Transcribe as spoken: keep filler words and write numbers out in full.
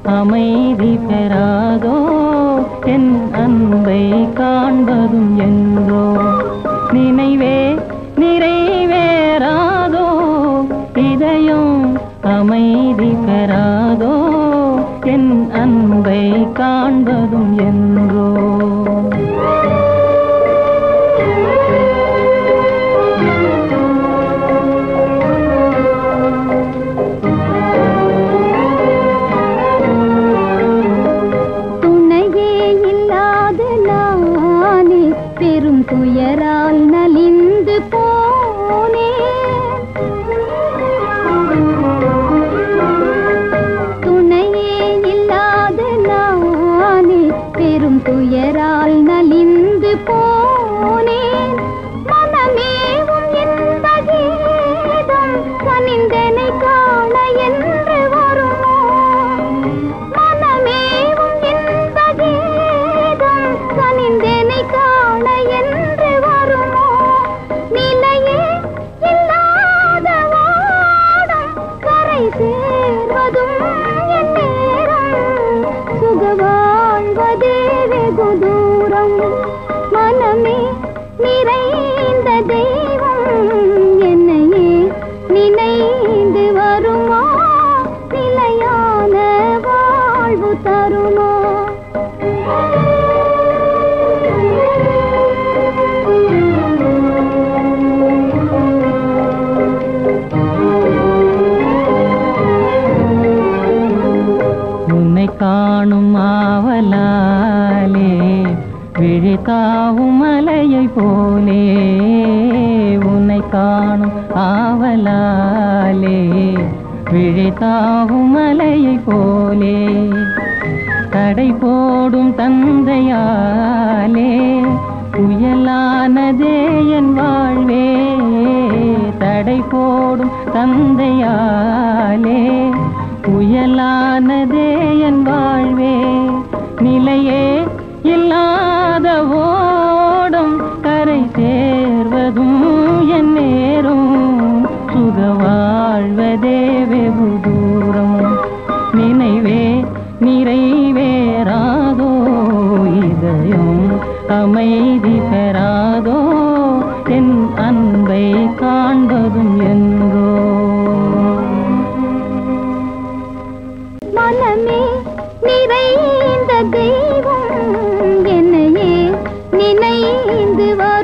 அமைதி பெறாதோ என் அன்பை காண்பதும் என்றோ நினைவே நிறைவேறாதோ இதயம் அமைதி பெறாதோ என் அன்பை காண்பதும் என்றோ துயரால் நலிந்து போனே துணையே இல்லாத நானே பெரும் துயரால் நலிந்து போனேன் மனமேவும் என்ப கீதம் கனிந்தனை காண என்று வருமோ மனமேவும் என்ப கீதம் கனிந்தனை காண என்று சேர்வதும் என் நேரம் சுகவாழ்வதே வெகு தூரம் மனமே நிறைந்த தெய்வம் என்னையே நினைந்து வருமா நிலையான வாழ்வு தருமா காணும் ஆவலாலே விழித்தாவும் மலையை போலே உன்னை காணும் ஆவலாலே விழித்தாவும் மலையை போலே தடை போடும் தந்தையாலே புயலானதே என் வாழ்வே தடை போடும் தந்தையாலே புயலானதே என் வாழ்வே நிலையே இல்லாத ஓடும் கரை சேர்வதும் என் நேரும் சுக வாழ்வதே வெகு தூரம் நினைவே நிறைவேறாதோ இதயம் அமைதி பெறாதோ என் அன்பை காண்பதும் என்றோ மனமே நிறைந்த தெய்வம் என்னையே நினைந்து